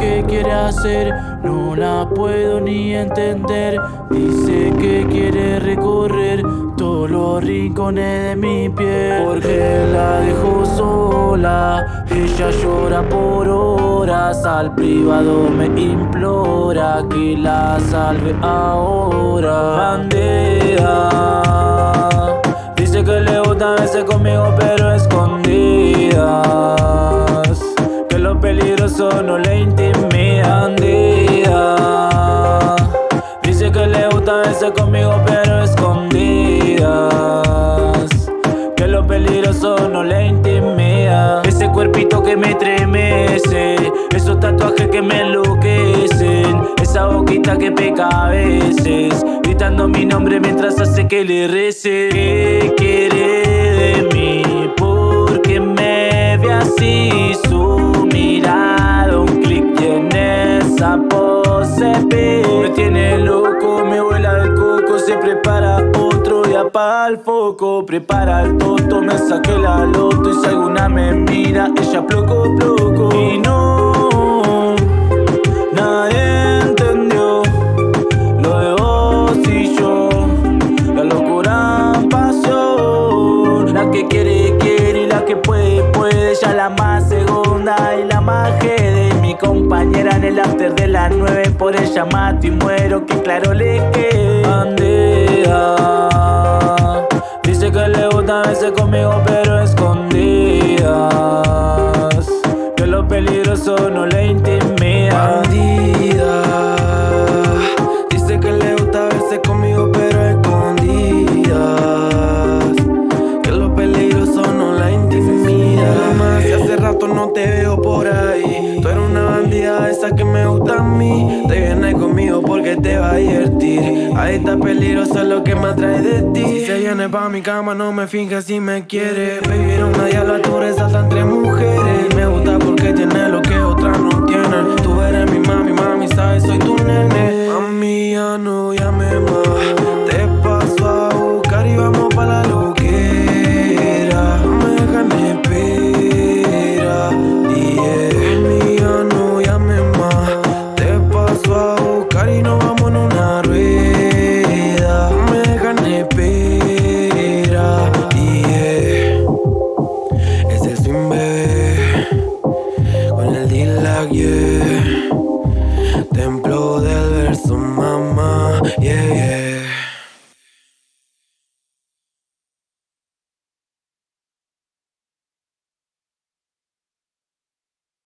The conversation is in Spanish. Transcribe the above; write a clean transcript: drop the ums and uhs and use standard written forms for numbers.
qué quiere hacer, no la puedo ni entender. Dice que quiere recorrer todos los rincones de mi piel, porque la dejó sola. Ella llora por horas, al privado me implora que la salve ahora. Bandea, dice que le gusta verse conmigo pero escondidas, que lo peligroso no le intimida. Bandea, dice que le gusta verse conmigo pero escondidas, que lo peligroso no le intimida. Ese cuerpito que me estremece, esos tatuajes que me enloquecen, esa boquita que peca a veces, gritando mi nombre mientras hace que le rece. ¿Qué quiere de mí? Porque me ve así, su mirada, un clic y en esa pose me tiene loco, me vuela el coco. Se prepara otro y apaga el foco, prepara el toto, me saqué la loto y si alguna me mira, ella ploco. Y no, nadie entendió lo de vos y yo, la locura en pasión. La que quiere, quiere y la que puede, puede. Ella la más segunda y la más jede, mi compañera en el after de las 9. Por ella mato y muero, que claro le quede. Bandea, dice que le gusta verse conmigo pero escondidas, que lo peligroso no le intimida. Bandida, dice que le gusta verse conmigo pero escondidas, que lo peligroso no la intimida. Más si hace rato no te veo por ahí, tú eres una bandida esa que me gusta a mí. Te vienes conmigo porque te va a divertir, ahí está peligroso lo que me atrae de ti. Si se viene pa' mi cama no me finges si me quiere. Baby, era una diabla, tú resaltas entre mujeres. Me gusta porque tiene lo que otras no tienen. Tú eres mi mami, mami, sabes, soy tu nene. Mami, ya no llames más.